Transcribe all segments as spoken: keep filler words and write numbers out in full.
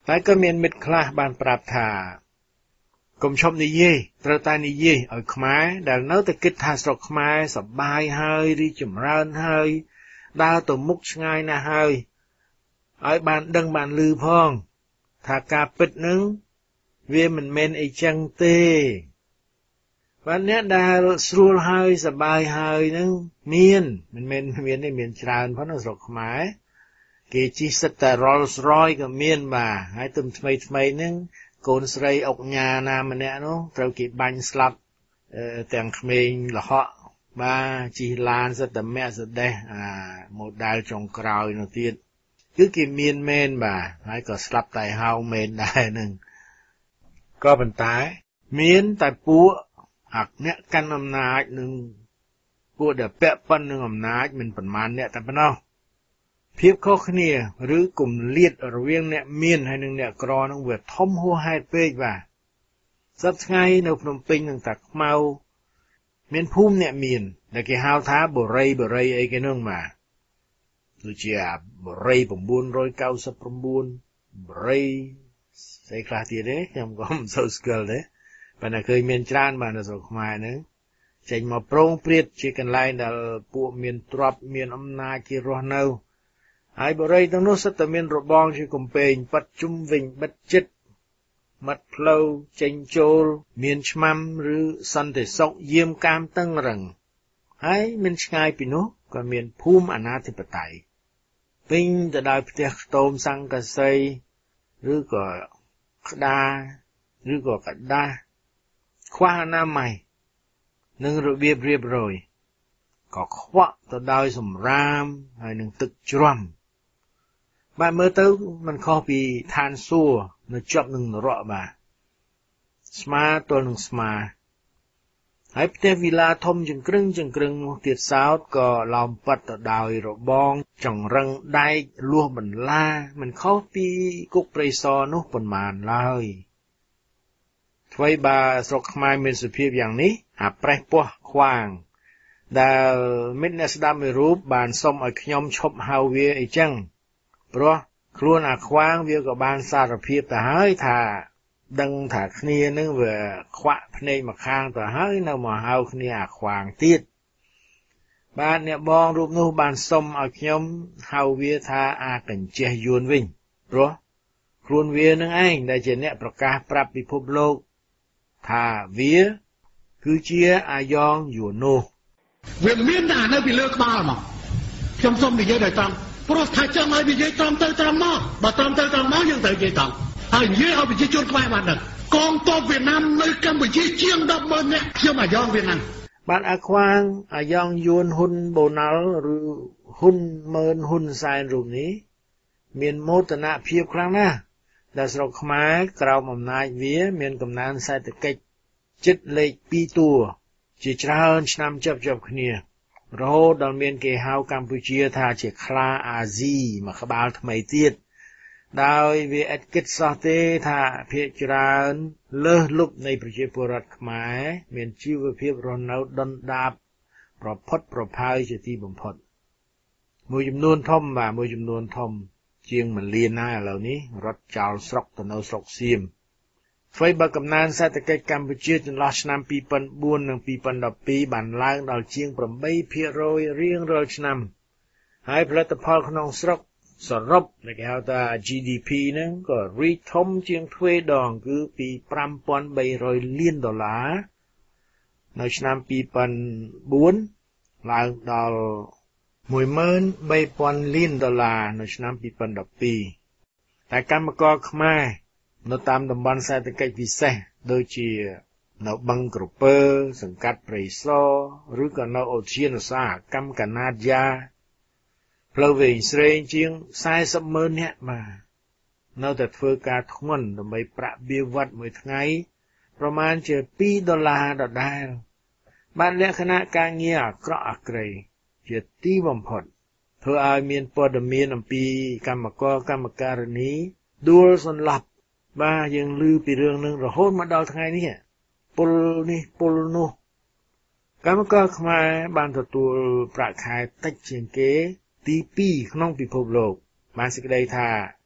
តែក៏មានមិត្តខ្លះបានប្រាប់ថាកុំឈប់និយាយត្រូវតែនិយាយឲ្យខ្មែរដែលនៅតែគិតថាស្រុកខ្មែរសប្បាយហើយរីចម្រើនហើយដើរទៅមុខឆ្ងាយណាស់ហើយឲ្យបានដឹងបានឮផងថាការពិតនឹងវាមិនមែនអីចឹងទេបានអ្នកដែលស្រួលហើយសប្បាយហើយនឹងមានមិនមែនមានទេមានច្រើនផងនៅស្រុកខ្មែរគេជិះសិតតែ Rolls Royce ក៏មានបាទហើយទុំថ្មីថ្មីហ្នឹងកូនស្រីអុកញ៉ាណាម្នាក់នោះត្រូវគេបាញ់ស្លាប់ទាំងក្មេងលហក់បាទជិះឡានសិតតែមាក់សដេះអា model ចុងក្រោយនោះទៀតគឺគេមានមែនបាទហើយក៏ស្លាប់តែហោងមែនដែរហ្នឹងក៏ប៉ុន្តែមានតែពួកអាអ្នកកាន់អំណាចនឹងពួកដែលពាក់ព័ន្ធនឹងអំណាចមិនប្រមាណអ្នកតែប៉ុណ្ណោះភាពខុសគ្នាឬគម្លាតរវាងអ្នកមានហើយនិងអ្នកក្រនឹងវាធំហួសហេតុពេកបាទសប្តាហ៍ថ្ងៃនៅភ្នំពេញនឹងតាខ្មៅមានភូមិអ្នកមានដែលគេហៅថាបរិយបរិយអីគេនោះបាទដូចជាបរិយ999បរិយស្អីខ្លះទៀតទេខ្ញុំក៏មិនសូវស្គាល់ទេប៉ុន្តែឃើញមានច្រើនបាទនៅស្រុកខ្មែរហ្នឹងចេញមកប្រងព្រាតជាកន្លែងដែលពួកមានទ្រព្យមានអំណាចគេរស់នៅហើយបរិយទាំងនោះសិតតែមានរបងជាកំពែងប៉ាត់ជុំវិញបិទចិត្តមាត់ផ្លូវចេញចូលមានឆ្មាំឬសន្តិសុខយាមកាមតឹងរឹងហើយមិនឆ្ងាយពីនោះក៏មានភូមិអាណាធិបតេយ្យពេញទៅដោយផ្ទះខ្ទមសង្កសីឬក៏ក្តារឬក៏កដាស់ខ្វះអនាម័យនិងរបៀបរៀបរយក៏ខ្វក់ទៅដោយសម្រាមហើយនឹងទឹកជ្រាំបាទមើលទៅมันខុសពីឋានសួគ៌នៅជាប់នឹងនរកបាទស្មាទល់នឹងស្មាហើយផ្ទះវីឡាធំចង្ក្រឹងចង្ក្រឹងនោះទៀតសោតក៏ឡោមប៉ាត់ទៅដោយរបងចង្រឹងដែកលួសបន្លាមិនខុសពីគុកព្រៃសរនោះប៉ុន្មានឡើយអ្វីបើស្រុកខ្មែរមានសភាពយ៉ាងនេះអាប្រេះពោះខ្វាងដែលមិត្តអ្នកស្ដាប់មួយរូបបានសុំឲ្យខ្ញុំឈប់ហៅវាអីចឹងព្រោះខ្លួនអាខ្វាងវាក៏បានសារភាពទៅហើយថាដឹងថាគ្នានឹងវាខ្វាក់ភ្នែកមកខាងទៅហើយនៅមកហៅគ្នាអាខ្វាងទៀតបាទអ្នកបងរូបនោះបានសុំឲ្យខ្ញុំហៅវាថាអាកញ្ចេះយួនវិញព្រោះខ្លួនវានឹងឯងដែលជាអ្នកប្រកាសប្រាប់ពិភពលោកថាវាគឺជាអាយ៉ងយួននោះវាមានតែនៅពីលើក្បាលមកខ្ញុំសូមនិយាយដោយត្រង់ព្រោះថាចង់ឲ្យនិយាយត្រង់ទៅត្រង់មកបើត្រង់ទៅត្រង់មកយើងត្រូវនិយាយត្រង់ហើយនិយាយឲ្យប្រជាជនខ្មែរបានដឹងកងទ័ពវៀតណាមនៅកម្ពុជាជាង ដប់ម៉ឺន នាក់ខ្ញុំអាយ៉ងវៀតណាមបានអាខ្វាងអាយ៉ងយួនហ៊ុនបូណាល់ឬហ៊ុនម៉ឺនហ៊ុនសែនរូបនេះមានមោទនភាពខ្លាំងណាស់ដែលស្រុកខ្មែរក្រោមអំណាចវាមានកំណើនសេដ្ឋកិច្ចជិតលេខពីរតួជាច្រើនឆ្នាំជាប់ជាប់គ្នារហូតដល់មានគេហៅកម្ពុជាថាជាខ្លាអាស៊ីមួយក្បាលថ្មីទៀតដោយវាឥតគិតសោះទេថាភាគច្រើនលើសលប់នៃប្រជាពលរដ្ឋខ្មែរមានជីវភាពរស់នៅដុនដាបប្រផុតប្រផាវជាទីបំផុតមួយចំនួនធំបាទមួយចំនួនធំជាងមួយលានណាឥឡូវនេះរត់ចោលស្រុកទៅនៅស្រុកសៀមអ្វីបើកំណើនសេដ្ឋកិច្ចកម្ពុជាចន្លោះឆ្នាំពីរពាន់បួននិងពីរពាន់ដប់ពីរបានឡើងដល់ជាងeight percentរៀងរាល់ឆ្នាំហើយផលិតផលក្នុងស្រុកសរុបដែលគេហៅថា G D P ហ្នឹងក៏រីកធំជាងទ្វេដងគឺពីfive thousand three hundredលានដុល្លារនៅឆ្នាំពីរពាន់បួនឡើងដល់one thousand three hundredលានដុល្លារនៅឆ្នាំពីរពាន់ដប់ពីរតែកម្មករខ្មែរនៅតាមតំបន់សេដ្ឋកិច្ចពិសេសដូចជានៅបឹងក្រពើសង្កាត់ព្រៃសរឬក៏នៅឧទ្យានឧស្សាហកម្មកាណាឌយ៉ាផ្លូវវែងស្រេងជាងfortyម៉ឺននាក់បាទនៅតែធ្វើការធ្ងន់ដើម្បីប្រាក់បៀវត្សមួយថ្ងៃប្រមាណជាtwoដុល្លារដដែលបានលក្ខណៈការងារអាក្រក់អាក្រៃជាទីបំផុតធ្វើឲ្យមានព័ត៌មានអំពីកម្មករកម្មការិនីដួលសន្លប់បាទយើងឮពីរឿងនឹងរហូតមកដល់ថ្ងៃនេះពលនេះពលនោះកម្មករខ្មែរបានទទួលប្រាក់ខែតិចជាងគេទីtwoក្នុងពិភពលោកបានសេចក្តីថា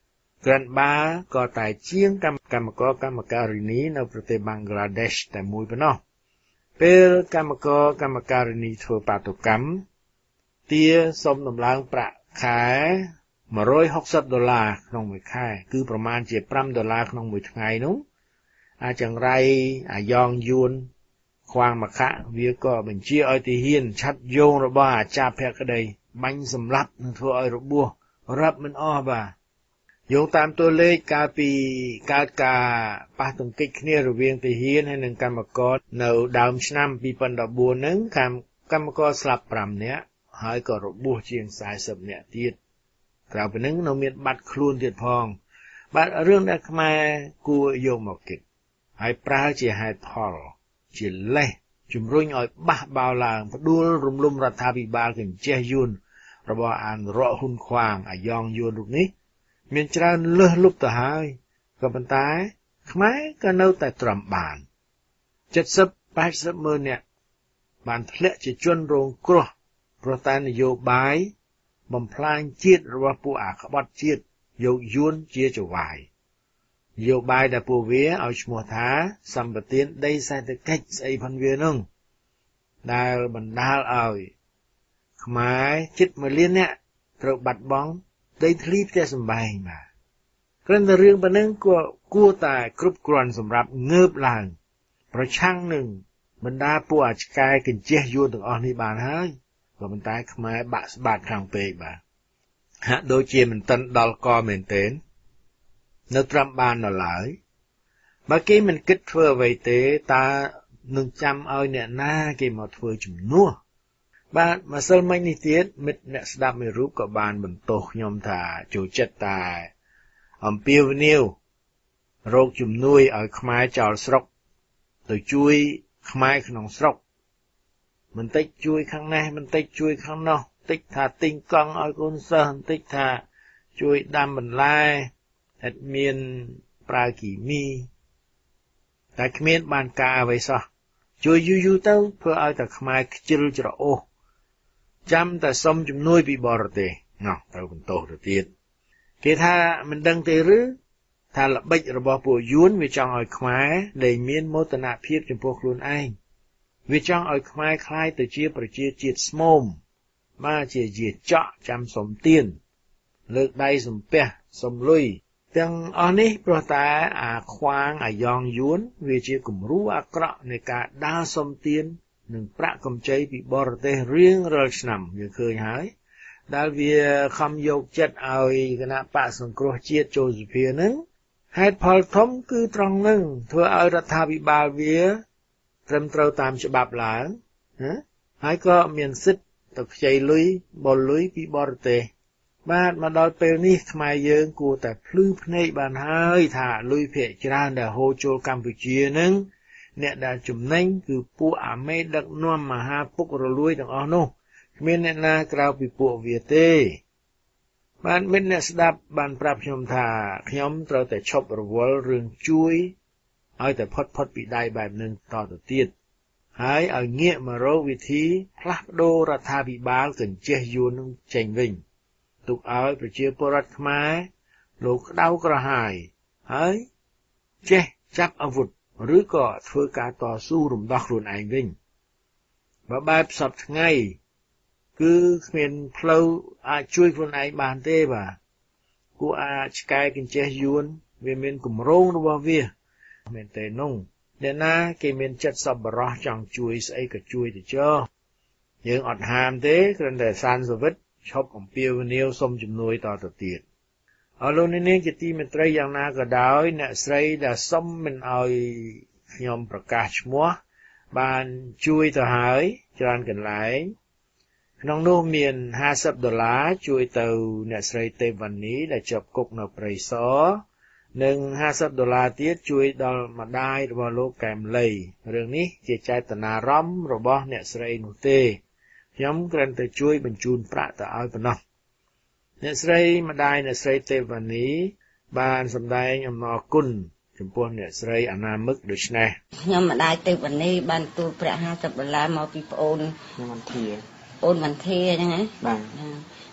Grand ba có tại chiên cam cam có cam cariniនៅប្រទេស Bangladesh តែមួយប៉ុណ្ណោះពេលកម្មករកម្មការិនីធ្វើបាតុកម្មទាសុំដំឡើងប្រាក់ខែone hundred sixtyដុល្លារក្នុងមួយខែគឺប្រមាណជាfiveដុល្លារក្នុងមួយថ្ងៃនោះអាចង្រៃអាយ៉ងយួនខ្វាងមកខៈវាក៏បញ្ជាឲ្យទាហានឆាត់យងរបស់អាចារ្យភក្តីបាញ់សម្លាប់និងធ្វើឲ្យរបួសរាប់មិនអស់បាទយោងតាមតួលេខកាលពីកើតការប៉ះទង្គិចគ្នារវាងទាហានហើយនិងកម្មករនៅដើមឆ្នាំtwo thousand fourteenហ្នឹងកម្មករស្លាប់fiveនាក់ហើយក៏របួសជាងfortyនាក់ទៀតក្រៅពីហ្នឹងនៅមានបាត់ខ្លួនទៀតផងបាទរឿងដែលខ្មែរគួរយកមកគិតហើយប្រើជាហេតុផលជាលេសជំរុញឲ្យបះបោរឡើងផ្ដួលរំលំរដ្ឋាភិបាលកញ្ចេះយួនរបស់អានរកហ៊ុនខ្វាងអាយ៉ងយួនរូបនេះមានច្រើនលើសលប់ទៅហើយក៏ប៉ុន្តែខ្មែរក៏នៅតែទ្រាំបានseventy eightyម៉ឺននាក់បានធ្លាក់ជាជនរងគ្រោះព្រោះតែនយោបាយបំផ្លាញជាតិរបស់ពួកអាក្បត់ជាតិយកយួនជាចវាយនយោបាយដែលពួកវាឲ្យឈ្មោះថាសម្បទានដីសេដ្ឋកិច្ចស្អីផងវានោះដែលបណ្ដាលឲ្យខ្មែរជិតoneលាននាក់ត្រូវបាត់បង់ដីធ្លីផ្ទះសម្បែងបាទគ្រាន់តែរឿងប៉ុណ្ណឹងក៏គួរតែគ្រប់គ្រាន់សម្រាប់ងើបឡើងប្រឆាំងនឹងបណ្ដាពួកអាឆ្កែកញ្ចេះយួនទាំងអស់នេះបានហើយក៏ប៉ុន្តែខ្មែរបាក់ស្បាតខាងពេកបាទហាក់ដូចជាមិនទាន់ដល់កមែនទែននៅត្រឹមបាននៅឡើយបើគេមិនគិតធ្វើអ្វីទេតើនឹងចាំឲ្យអ្នកណាគេមកធ្វើជំនួសបាទម្សិលមិញនេះទៀតមិត្តអ្នកស្ដាប់មួយរូបក៏បានបន្ទោសខ្ញុំថាចូលចិត្តតែអំពាវនាវរោគជំនួយឲ្យខ្មែរចោលស្រុកទៅជួយខ្មែរក្នុងស្រុកបន្តិចជួយខាងនេះបន្តិចជួយខាងនោះបន្តិចថាទិញកង់ឲ្យកូនសិស្សបន្តិចថាជួយដាំបន្លែឥតមានប្រើគីមីតែគ្មានបានការអ្វីសោះជួយយូរយូរទៅធ្វើឲ្យតែខ្មែរខ្ជិលច្រអូសចាំតែសុំជំនួយពីបរទេសណោះត្រូវបន្ទោសទៅទៀតគេថាមិនដឹងទេឬថាល្បិចរបស់ពួកយួនវាចង់ឲ្យខ្មែរលែងមានមោទនភាពចំពោះខ្លួនឯងវាចង់ឲ្យខ្មែរคล้ายទៅជាប្រជាជាតិស្មូមមកជាជាចកចាំសុំទៀនលើកដៃសំពះសុំលុយទាំងអស់នេះព្រោះតែអាខ្វាងអាយ៉ងយួនវាជាគំរូអាក្រក់នៃការដើរសុំទៀននិងប្រាក់កម្ចីពីបរទេសរៀងរាល់ឆ្នាំយើងឃើញហើយដែលវាខំយកចិត្តឲ្យគណៈបកសង្គ្រោះជាតិចូលសភានឹងហេតុផលធំគឺត្រង់នឹងធ្វើឲ្យរដ្ឋាភិបាលវាត្រឹមត្រូវតាមច្បាប់ឡើងណាហើយក៏មានសិទ្ធិទៅខ្ចីលុយបលលុយពីបរទេសបាទមកដល់ពេលនេះខ្មែរយើងគួរតែភ្លឺភ្នែកបានហើយថាលុយភាគច្រើនដែលហូរចូលកម្ពុជានឹងអ្នកដែលចំណេញគឺពួកអាមេដឹកនាំមហាពុករលួយទាំងអស់នោះគ្មានអ្នកណាក្រៅពីពួកវាទេបានមិត្តអ្នកស្ដាប់បានប្រាប់ខ្ញុំថាខ្ញុំត្រូវតែឈប់រវល់រឿងជួយឲ្យតែផុតផុតពីដៃបែបនឹងតទៅទៀតហើយឲ្យងាកមករកវិធីផ្លាស់ប្ដូររដ្ឋាភិបាលកញ្ចេះយួននឹងចេញវិញទុកឲ្យប្រជាពលរដ្ឋខ្មែរលោកក្តៅក្រហាយហើយចេះចាប់អាវុធឬក៏ធ្វើការតស៊ូរំដោះខ្លួនឯងវិញបើបែបសពថ្ងៃគឺគ្មានផ្លូវអាចជួយខ្លួនឯងបានទេបាទគួរអាចឆ្កែកញ្ចេះយួនវាមានគម្រោងរបស់វាមែនទេនោះអ្នកណាគេមានចិត្តសប្បុរសចង់ជួយស្អីក៏ជួយទៅចុះយើងអត់ហាមទេគ្រាន់តែសានសវិតឈប់អំពាវនាវសុំជំនួយតទៅទៀតអរលោកអ្នកនាងជាទីមេត្រីយ៉ាងណាក៏ដោយអ្នកស្រីដែលសុំមិនឲ្យខ្ញុំប្រកាសឈ្មោះបានជួយទៅហើយច្រើនកន្លែងក្នុងនោះមានfiftyដុល្លារជួយទៅអ្នកស្រីទេវណ្ណីដែលជាប់គុកនៅព្រៃសរនិងfiftyដុល្លារទៀតជួយដល់ម្ដាយរបស់លោកកែមលីរឿងនេះជាចេតនារម្យរបស់អ្នកស្រីនោះទេខ្ញុំគ្រាន់តែជួយបញ្ជូនប្រាក់ទៅឲ្យប៉ុណ្ណោះអ្នកស្រីម្ដាយអ្នកស្រីទេវណ្ណីបានសម្ដែងអំណរគុណចំពោះអ្នកស្រីអនាមិកដូចនេះខ្ញុំម្ដាយទេវណ្ណីបានទូលប្រាក់fiftyដុល្លារមកពីប្អូនខ្ញុំវណ្ធាអូនវណ្ធាអញ្ចឹងហ៎បាទ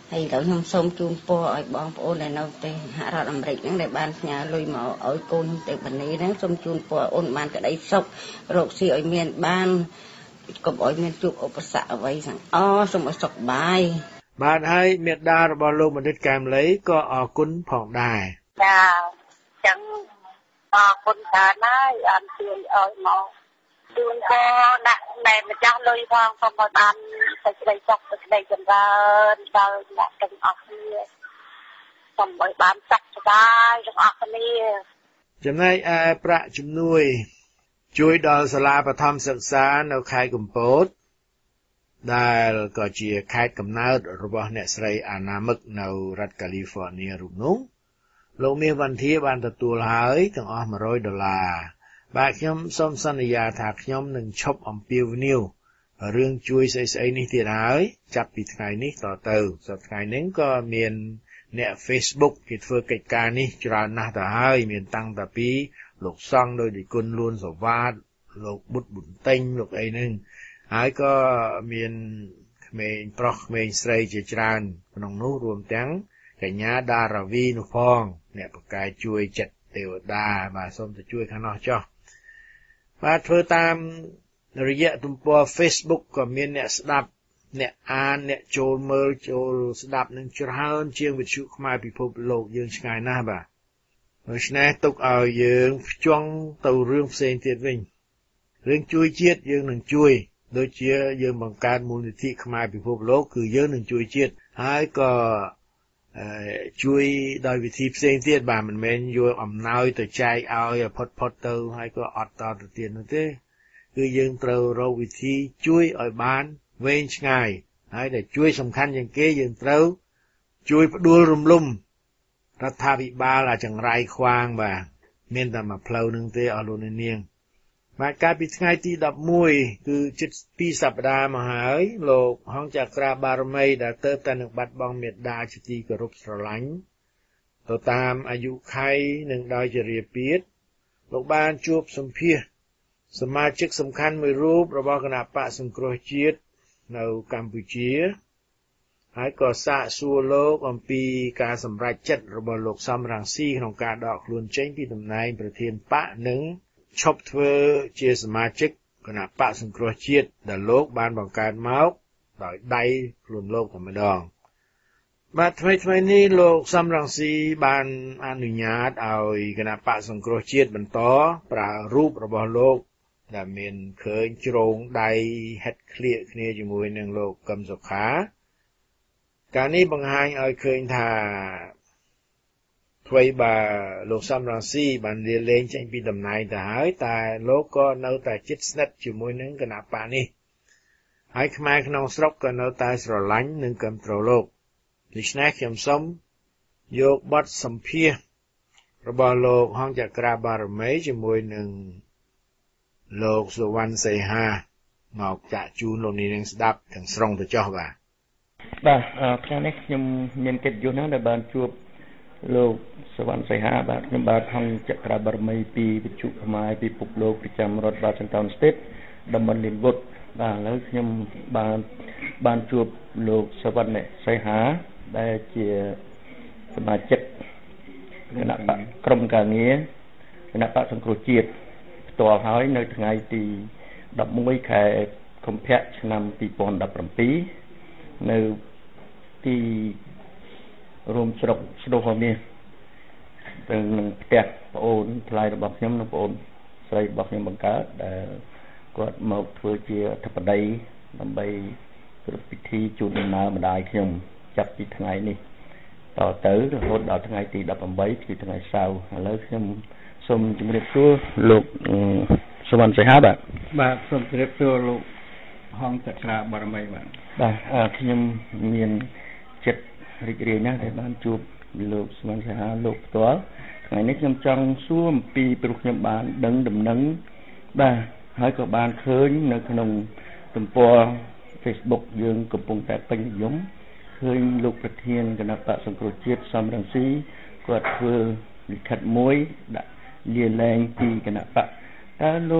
ហើយដល់ខ្ញុំសូមជូនពរឲ្យបងប្អូនដែលនៅប្រទេសសហរដ្ឋអាមេរិកហ្នឹងដែលបានផ្ញើលុយមកឲ្យកូនទៅបនីហ្នឹងសូមជូនពរអូនបានក្តីសុខរកស៊ីឲ្យមានបានកុំឲ្យមានជួបឧបសគ្គអ្វីទាំងអស់សូមឲ្យសុខបាយបាទហើយមេត្តារបស់លោកបណ្ឌិតកែមលីក៏អរគុណផងដែរចាចឹងអរគុណច្រើនហើយអត់ជួយឲ្យមកជូនពរដាក់តែម្ចាស់លុយផងសូមឲ្យបានសេចក្តីសុខសេចក្តីចម្រើនដល់អ្នកទាំងអស់គ្នាសូមឲ្យបានសុខសប្បាយទាំងអស់គ្នាចំណែកឯប្រាក់ជំនួយជួយដល់សាលាបឋមសិក្សានៅខេត្តកំពតដែលក៏ជាខេត្តកំណើតរបស់អ្នកស្រីអាណាមឹកនៅរដ្ឋកាលីហ្វ័រញ៉ារូបនោះលោកមាសវណ្ណធាបានទទួលហើយទាំងអស់one hundredដុល្លារបាទខ្ញុំសូមសន្យាថាខ្ញុំនឹងឈប់អំពាវនាវរឿងជួយស្អីស្អីនេះទៀតហើយចាប់ពីថ្ងៃនេះតទៅសប្តាហ៍ថ្ងៃនេះក៏មានអ្នក Facebook គេធ្វើកិច្ចការនេះច្រើនណាស់ទៅហើយមានតាំងតពីលោកសង្ឃដោយទីគុណលួនសវ៉ាតលោកបុត្រប៊ុនតេងលោកអីហ្នឹងហើយក៏មានក្មេងប្រុសក្មេងស្រីជាច្រើនក្នុងនោះរួមទាំងកញ្ញាដារាវីនោះផងអ្នកប្រកែកជួយចិត្តទេវតាបាទសូមទៅជួយខាងនោះចុះបាទធ្វើតាមរយៈទំព័រ Facebook ក៏មានអ្នកស្ដាប់អ្នកអានអ្នកចូលមើលចូលស្ដាប់នឹងច្រើនជាងវិទ្យុខ្មែរពិភពលោកយើងឆ្ងាយណាស់បាទដូច្នេះទុកឲ្យយើងភ្ជាប់ទៅរឿងផ្សេងទៀតវិញរឿងជួយជាតិយើងនឹងជួយដូចជាយើងបង្កើតមូលនិធិខ្មែរពិភពលោកគឺយើងនឹងជួយជាតិហើយក៏ជួយដោយវិធីផ្សេងទៀតបាទមិនមែនយកអំណោយទៅចែកឲ្យផុតផុតទៅហើយក៏អត់តទៅទៀតនោះទេគឺយើងត្រូវរកវិធីជួយឲ្យបានវែងឆ្ងាយហើយដែលជួយសំខាន់ជាងគេយើងត្រូវជួយផ្ដួលរំលំរដ្ឋាភិបាលអាចង្រៃខ្វាងបាទមានតែមួយផ្លូវនឹងទេអស់លោកនាងបាទកាលពីថ្ងៃទីelevenគឺជិតtwoសប្តាហ៍មកហើយលោកហងចក្រាបារមីដែលទៅតែនឹងបាត់បង់មេត្តាជាទីគោរពស្រឡាញ់ទៅតាមអាយុខៃនិងដោយជារាពាធលោកបានជួបសម្ភាសសមាជិកសំខាន់មួយរូបរបស់គណៈបកសង្គ្រោះជាតិនៅកម្ពុជាហើយក៏សាកសួរលោកអំពីការសម្រេចចិត្តរបស់លោកសំរងស៊ីក្នុងការដកខ្លួនចេញពីតំណែងប្រធានបកនិងឈប់ធ្វើជាសមាជិកគណៈបកសង្គ្រោះជាតិដែលលោកបានបង្កើតមកដោយដៃខ្លួនលោកតែម្ដងបាទថ្មីថ្មីនេះលោកសំរងស៊ីបានអនុញ្ញាតឲ្យគណៈបកសង្គ្រោះជាតិបន្តប្រើរូបរបស់លោកដែលមានឃើញជ្រងដៃហិតឃ្លៀកគ្នាជាមួយនឹងលោកកឹមសុខាការនេះបង្ហាញឲ្យឃើញថាថ្មីបើលោកសំរងស៊ីបានលាលែងចេញពីតំណែងទៅហើយតែលោកក៏នៅតែជិតស្និទ្ធជាមួយនឹងគណៈបកនេះហើយខ្មែរក្នុងស្រុកក៏នៅតែស្រឡាញ់និងគាំទ្រលោកដូច្នេះខ្ញុំសូមយកបទសម្ភាសន៍របស់លោកហងចក្រាបារមីជាមួយនឹងលោកសុវណ្ណសីហាមកចាក់ជូនលោកនាងស្ដាប់ទាំងស្រុងទៅចុះបាទបាទថ្ងៃនេះខ្ញុំមានកិត្តិយសណាស់ដែលបានជួបលោកសុវណ្ណសីហាបាទខ្ញុំបាទហងចក្រាបារមីពីវិទ្យុខ្មែរពិភពលោកប្រចាំរដ្ឋ Washington State តំបន់ Linwood បាទឥឡូវខ្ញុំបានបានជួបលោកសុវណ្ណសីហាដែលជាសមាជិកគណៈបកក្រុមការងារគណៈបកសង្គ្រោះជាតិផ្ទាល់ហើយនៅថ្ងៃទីelevenខែកុម្ភៈឆ្នាំtwenty seventeenនៅទីរួមស្រុកស្ដុហមាសទៅនឹងផ្ទះប្អូនថ្លៃរបស់ខ្ញុំនិងប្អូនស្រីរបស់ខ្ញុំបង្កើតដែលគាត់មកធ្វើជាអធិបតីដើម្បីគ្រប់ពិធីជូនដំណើរម្ដាយខ្ញុំចាប់ពីថ្ងៃនេះតទៅរហូតដល់ថ្ងៃទីeighteenគឺថ្ងៃសៅរ៍ឥឡូវខ្ញុំសូមជម្រាបសួរលោកសុវណ្ណសីហាបាទបាទសូមជម្រាបសួរលោកហងចក្រាបារមីបាទបាទខ្ញុំមានចិត្តរីករាយណាស់ដែលបានជួបលោកសុវណ្ណសីហាលោកផ្ទាល់ថ្ងៃនេះខ្ញុំចង់សួរអំពីព្រោះខ្ញុំបានដឹងដំណឹងបាទហើយក៏បានឃើញនៅក្នុងទំព័រ Facebook យើងកំពុងតែពេញនិយមឃើញលោកប្រធានគណៈបកសង្គ្រោះជាតិសំរងស៊ីគាត់ធ្វើលិខិតមួយដាក់លាលែងពីគណៈបកតើលោក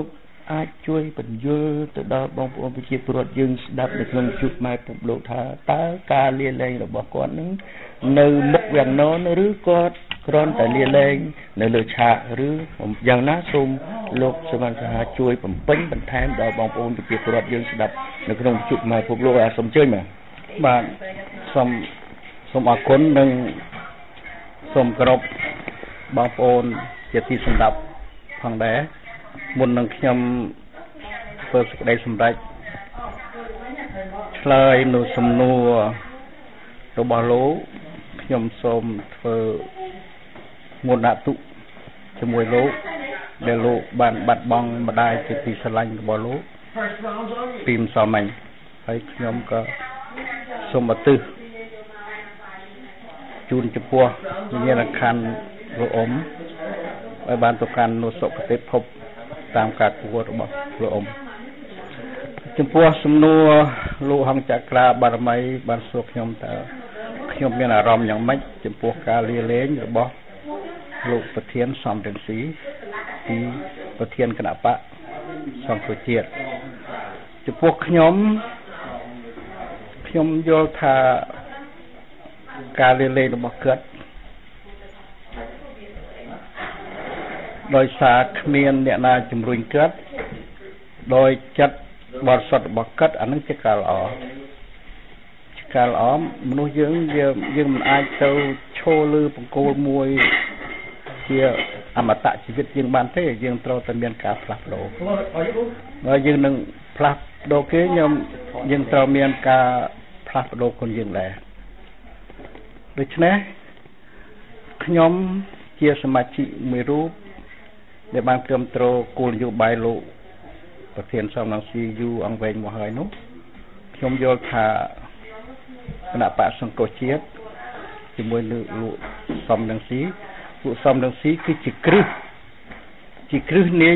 អាចជួយបញ្យល់ទៅដល់បងប្អូនប្រជាពលរដ្ឋយើងស្ដាប់នៅក្នុងជួបម៉ែពុកលោកថាតើការលាលែងរបស់គាត់នឹងនៅមុខវាំងននឬគាត់គ្រាន់តែលាលែងនៅលើឆាកឬយ៉ាងណាសូមលោកសវណ្ណសាហាជួយបំពេញបន្ថែមដល់បងប្អូនប្រជាពលរដ្ឋយើងស្ដាប់នៅក្នុងជួបម៉ែពុកលោកអាសូមអញ្ជើញបាទបាទសូមសូមអរគុណនិងសូមគោរពបងប្អូនជាទីស្ដាប់ផងដែរមុននឹងខ្ញុំធ្វើសេចក្តីសម្រេចឆ្លើយនៅសំណួររបស់លោកខ្ញុំសូមធ្វើមុនដាក់ទុកជាមួយលោកដែលលោកបានបាត់បង់ម្ដាយជាទីស្រឡាញ់របស់លោកពីម្សិលមិញហើយខ្ញុំក៏សូមឧទ្ទិសជូនចំពោះវិញ្ញាណក្ខន្ធលោកអ៊ំឲ្យបានទៅកាន់នូវសុគតិភពតាមការគួររបស់លោកអ៊ំចំពោះសំណួរលោកហង្សចក្រាបារមីបានសួរខ្ញុំតើខ្ញុំមានអារម្មណ៍យ៉ាងម៉េចចំពោះការលាលែងរបស់លោកប្រធានសំរងស៊ីពីប្រធានគណៈបកសង្គ្រោះជាតិចំពោះខ្ញុំខ្ញុំយល់ថាការលាលែងរបស់គាត់ដោយសារគ្មានអ្នកណាជំរុញគាត់ដោយចិត្តបរិសុទ្ធរបស់គាត់អានឹងជាការល្អជាការល្អមនុស្សយើងយើងយើងមិនអាចទៅឈរលើបង្គោលមួយជាអមតៈជីវិតយើងបានទេយើងត្រូវតែមានការផ្លាស់ប្ដូរបើយើងនឹងផ្លាស់ប្ដូរគេខ្ញុំយើងត្រូវមានការផ្លាស់ប្ដូរខ្លួនយើងដែរដូច្នេះខ្ញុំជាសមាជិកមួយរូបដែលបានគ្រប់គ្រងគោលនយោបាយលោកប្រធានសំរងស៊ីយូរអង្វែងមកហើយនោះខ្ញុំយល់ថាគណៈបកសង្គ្រោះជាតិជាមួយនឹងលោកសំរងស៊ីលោកសំរងស៊ីគឺជាគ្រឹះជាគ្រឹះនៃ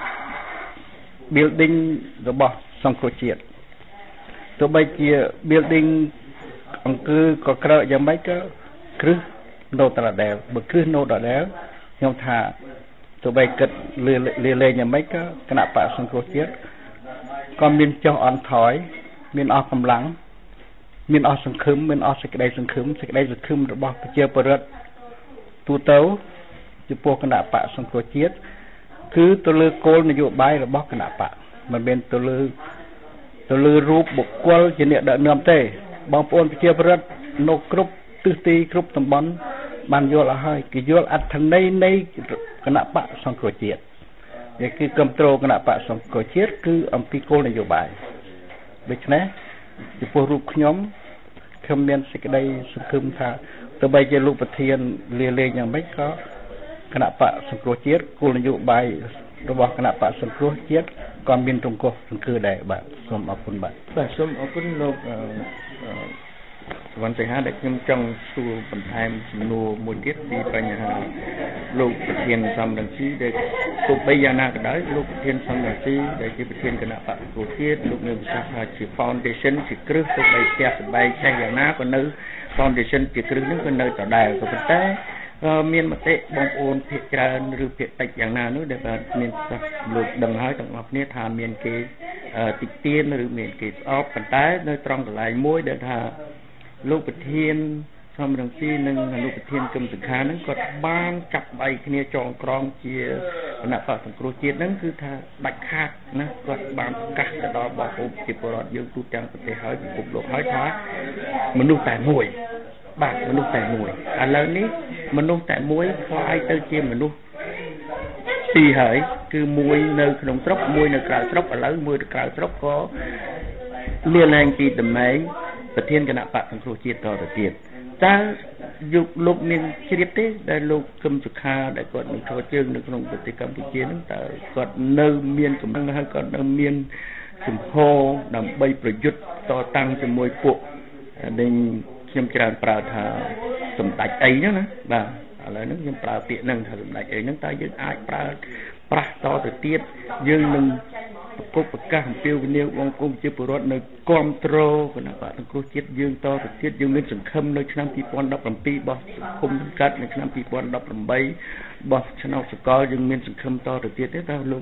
building របស់សង្គ្រោះជាតិទោះបីជា building អង្គើក៏ក្រៅយ៉ាងម៉េចក៏គ្រឹះនៅដដែលបើគ្រឹះនៅដដែលខ្ញុំថាទោះបីគិតលាលែងយ៉ាងម៉េចក៏គណៈបកសង្គ្រោះជាតិក៏មានចុះអន់ថយមានអស់កម្លាំងមានអស់សង្ឃឹមមានអស់សេចក្តីសង្ឃឹមសេចក្តីសង្ឃឹមរបស់ប្រជាពលរដ្ឋទូទៅចំពោះគណៈបកសង្គ្រោះជាតិគឺទៅលើគោលនយោបាយរបស់គណៈបកមិនមែនទៅលើទៅលើរូបបុគ្គលជាអ្នកដឹកនាំទេបងប្អូនប្រជាពលរដ្ឋនៅគ្រប់ទិសទីគ្រប់តំបន់បានយល់អស់ហើយគេយល់អត្ថន័យនៃគណៈបកសង្គ្រោះជាតិវាគឺគ្រប់គ្រងគណៈបកសង្គ្រោះជាតិគឺអំពីគោលនយោបាយដូច្នេះចំពោះរូបខ្ញុំខ្ញុំមានសេចក្តីសង្ឃឹមថាទោះបីជាលោកប្រធានលាលែងយ៉ាងម៉េចក៏គណៈបកសង្គ្រោះជាតិគោលនយោបាយរបស់គណៈបកសង្គ្រោះជាតិក៏មានរង្គោះរង្គើដែរបាទសូមអរគុណបាទបាទសូមអរគុណលោកសវណ្ណសីហាដែលខ្ញុំចង់សួរបន្ថែមសំណួរមួយទៀតពីបញ្ហាលោកប្រធានសំរងស៊ីដែលទោះបីយ៉ាងណាក៏ដោយលោកប្រធានសំរងស៊ីដែលជាប្រធានគណៈបកសង្គ្រោះជាតិលោកមានវិសាសថាជា foundation ជាគ្រឹះទោះបីផ្ទះសម្បែងចេះយ៉ាងណាក៏នៅ foundation ជាគ្រឹះនឹងក៏នៅដដែលក៏ប៉ុន្តែមានមតិបងប្អូនភាគច្រើនឬភាគតិចយ៉ាងណានោះដែលបាទមានលោកដឹងហើយទាំងអស់គ្នាថាមានគេតិចទៀនឬមានគេស្អប់ប៉ុន្តែនៅត្រង់កន្លែងមួយដែលថាលោកប្រធានសំរងស៊ីនិងលោកប្រធានគឹមសង្ខានឹងគាត់បានចាប់ដៃគ្នាចងក្រងជាគណៈបកសង្គ្រោះជាតិហ្នឹងគឺថាដាច់ខាតណាគាត់បានប្រកាសទៅដល់បងប្អូនប្រជាពលរដ្ឋយើងទូទាំងប្រទេសហើយពិភពលោកហើយថាមនុស្សតែមួយបាទមនុស្សតែមួយឥឡូវនេះមនុស្សតែមួយខ្លាយទៅជាមនុស្សពីរហើយគឺមួយនៅក្នុងស្រុកមួយនៅក្រៅស្រុកឥឡូវមួយនៅក្រៅស្រុកក៏លាលែងពីតំណែងប្រធានគណៈបកសង្គ្រោះជាតិតទៅទៀតតើយុគលោកមានជ្រាបទេដែលលោកគឹមសុខាដែលគាត់នឹងធ្វើជើងនៅក្នុងប្រទេសកម្ពុជាហ្នឹងតើគាត់នៅមានកម្លាំងហើយគាត់នៅមានជំហរដើម្បីប្រយុទ្ធតតាំងជាមួយពួកដែលខ្ញុំច្រើនប្រើថាសម្ដេចអីហ្នឹងណាបាទឥឡូវហ្នឹងខ្ញុំប្រើពាក្យហ្នឹងថាសម្ដេចអីហ្នឹងតើយើងអាចប្រើប្រាស់តទៅទៀតយើងនឹងប្រកបប្រកាសអំពាវនាវបងប្អូនជាពលរដ្ឋនៅគ្រប់គ្រងគណៈបកសង្គ្រោះជាតិយើងតទៅទៀតយើងមានសង្ឃឹមនៅឆ្នាំពីរពាន់ដប់ប្រាំពីររបស់គុំសង្កាត់នៅឆ្នាំពីរពាន់ដប់ប្រាំបីរបស់ឆ្នាំសកលយើងមានសង្ឃឹមតទៅទៀតទេតើលោក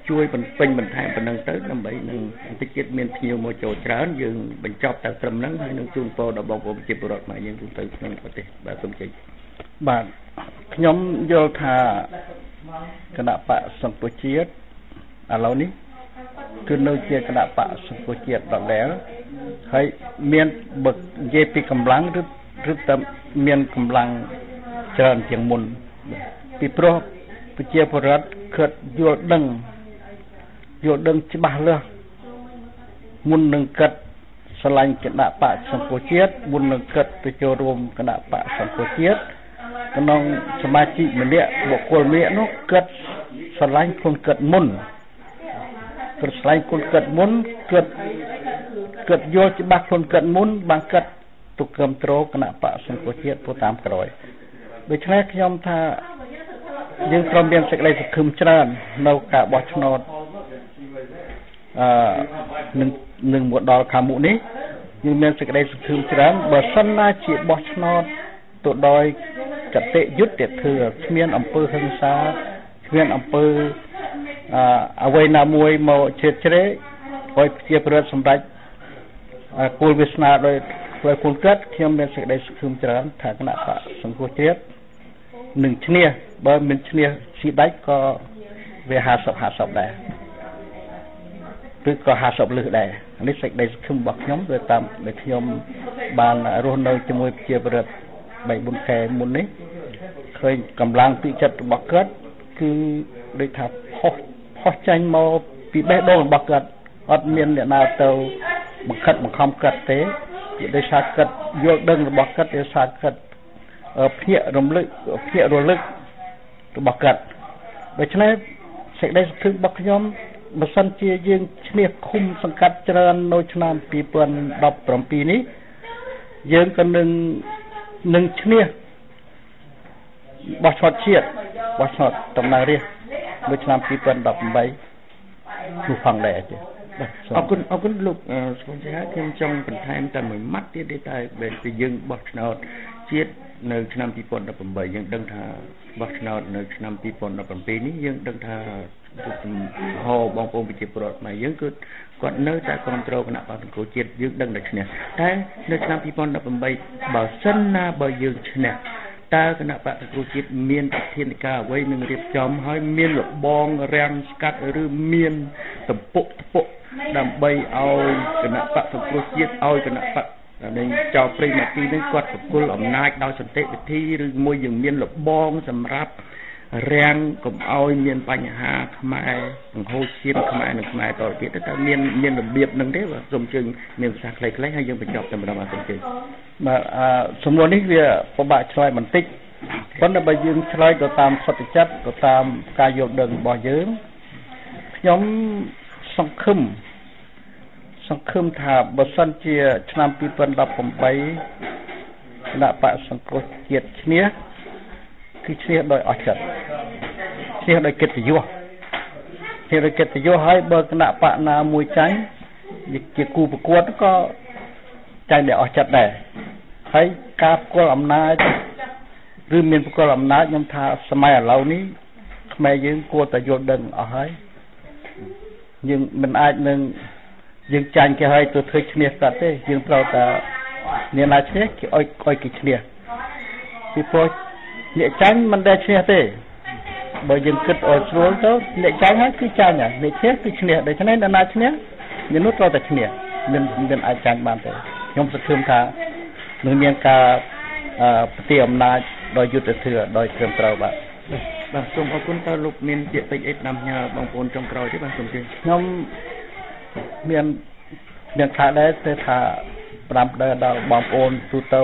ជួយបន្ពេញបន្ថែមប៉ុណ្ណឹងទៅដើម្បីនឹងតិចទៀតមានភ្ញៀវមកចូលច្រើនយើងបញ្ចប់តែត្រឹមហ្នឹងហើយនឹងជូនពរដល់បងប្អូនប្រជាពលរដ្ឋខ្មែរយើងទូទៅក្នុងប្រទេសបាទសូមជ័យបាទខ្ញុំយល់ថាគណៈបកសង្គ្រោះជាតិឥឡូវនេះគឺនៅជាគណៈបកសង្គ្រោះជាតិដដែលហើយមានបើនិយាយពីកម្លាំងឬឬតែមានកម្លាំងច្រើនជាងមុនពីព្រោះប្រជាពលរដ្ឋគិតយល់ដឹងយល់ដឹងច្បាស់លាស់មុននឹងគិតឆ្លាញ់គណៈបកសង្គ្រោះជាតិមុននឹងគិតទៅចូលរួមគណៈបកសង្គ្រោះជាតិក្នុងសមាជិកម្នាក់បុគ្គលម្នាក់នោះគិតឆ្លាញ់ខ្លួនគិតមុនគិតឆ្លាញ់ខ្លួនគិតមុនគិតគិតយល់ច្បាស់ខ្លួនគិតមុនបានគិតទុកគ្រប់គ្រងគណៈបកសង្គ្រោះជាតិទៅតាមក្រោយដូច្នេះខ្ញុំថាយើងត្រូវមានសេចក្តីសង្ឃឹមច្រើននៅការបោះឆ្នោតអឺនឹងនឹងមកដល់ខាងមុខនេះយើងមានសេចក្តីសង្ឃឹមច្រើនបើសិនណាជាបោះឆ្នោតទៅដោយកតិយុត្តិធម៌គ្មានអំពើហិង្សាគ្មានអំពើអឺអ្វីណាមួយមកជ្រៀតជ្រែកឲ្យប្រជាពលរដ្ឋសម្រេចគោលវាសនាដោយដោយគុណកិត្តខ្ញុំមានសេចក្តីសង្ឃឹមច្រើនថាគណៈបកសង្គ្រោះជាតិនឹងឈ្នះបើមិនឈ្នះស៊ីដាច់ក៏វាហាសិបហាសិបដែរឬក៏ហាសិបលឹះដែរនេះសេចក្តីសង្ឃឹមរបស់ខ្ញុំដោយតាមដែលខ្ញុំបានរស់នៅជាមួយប្រជាពលរដ្ឋបីបួនខែមុននេះឃើញកម្លាំងពីចិត្តរបស់គាត់គឺដូចថាផុសផុសចាញ់មកពីបេះដូងរបស់គាត់អត់មានអ្នកណាទៅបង្ខិតបង្ខំគាត់ទេដោយសារគាត់យល់ដឹងរបស់គាត់ដោយសារគាត់ភ្ញាក់រំលឹកភ្ញាក់រលឹករបស់គាត់ដូច្នេះសេចក្តីសង្ឃឹមរបស់ខ្ញុំបើសិនជាយើងឈ្នះឃុំសង្កាត់ច្រើននៅឆ្នាំពីរពាន់ដប់ប្រាំពីរនេះយើងក៏នឹងនឹងឈ្នះបោះឆ្នោតជាតិបោះឆ្នោតតំណាងរាស្ត្រនៅឆ្នាំពីរពាន់ដប់ប្រាំបីនោះផងដែរទេអរគុណអរគុណលោកស្គមជាខ្ញុំចង់បន្ថែមតែមួយម៉ាត់ទៀតទេតែពេលពីយើងបោះឆ្នោតជាតិនៅឆ្នាំពីរពាន់ដប់ប្រាំបីយើងដឹងថាបោះឆ្នោតនៅឆ្នាំពីរពាន់ដប់ប្រាំពីរនេះយើងដឹងថាហោបងប្អូនប្រជាពលរដ្ឋខ្មែរយើងគឺគាត់នៅតែគ្រប់គ្រងគណៈបកសង្គ្រោះជាតិយើងដឹងតែឈ្នះតែនៅឆ្នាំពីរពាន់ដប់ប្រាំបីបើសិនណាបើយើងឈ្នះតើគណៈបកសង្គ្រោះជាតិមានប្រធានការអ្វីនឹងរៀបចំហើយមានលបងរាំងស្កាត់ឬមានតំពុកតំពុកដើម្បីឲ្យគណៈបកសង្គ្រោះជាតិឲ្យគណៈបកនឹងចោលព្រៃមកទីនេះគាត់ប្រគល់អំណាចដោយសន្តិវិធីឬមួយយើងមានលបងសម្រាប់រាំងកុំឲ្យមានបញ្ហាខ្មែរបង្ហូរឈាមខ្មែរនិងខ្មែរតទៅទៀតតែមានមានរបៀបនឹងទេបាទសូមជើញមានភាសាខ្លីៗហើយយើងបញ្ចប់តែម្ដងបាទសូមជើញបាទអឺសំណួរនេះវាពិបាកឆ្លើយបន្តិចប៉ុន្តែបើយើងឆ្លើយទៅតាមសតិចិត្តទៅតាមការយល់ដឹងរបស់យើងខ្ញុំសង្ឃឹមសង្ឃឹមថាបើសិនជាឆ្នាំពីរពាន់ដប់ប្រាំបីគណៈបកសង្គ្រោះជាតិឈ្នះគឺឈ្នះដោយអស់ចិត្តឈ្នះដោយកិត្តិយសឈ្នះដោយកិត្តិយសហើយបើគណៈបកណាមួយចាញ់ជាគូប្រកួតក៏ចាញ់ដោយអស់ចិត្តដែរហើយការផ្គល់អំណាចឬមានផ្គល់អំណាចខ្ញុំថាសម័យឥឡូវនេះខ្មែរយើងគួរតែយល់ដឹងអស់ហើយយើងមិនអាចនឹងយើងចាញ់គេឲ្យទៅធ្វើឈ្នះគាត់ទេយើងត្រូវតែអ្នកណាឈ្នះគេឲ្យឲ្យគេឈ្នះពីព្រោះអ្នកចាញ់មិនដែលឈ្នះទេបើយើងគិតឲ្យស្រួលទៅអ្នកចាញ់ហើយគឺចាញ់ហើយអ្នកឈ្នះគឺឈ្នះដូច្នេះអ្នកណាឈ្នះអ្នកនោះត្រូវតែឈ្នះមិនមិនអាចចាញ់បានទេខ្ញុំសង្ឃឹមថានឹងមានការប្រតិអំណាចដោយយុត្តិធម៌ដោយត្រឹមត្រូវបាទបាទសូមអរគុណតើលោកមានពាក្យពេចន៍អីតាមញ៉ាបងប្អូនចុងក្រោយទេបាទសូមជឿខ្ញុំមានមានខ្លះដែរតែថាប្រាប់ដល់បងប្អូនទូទៅ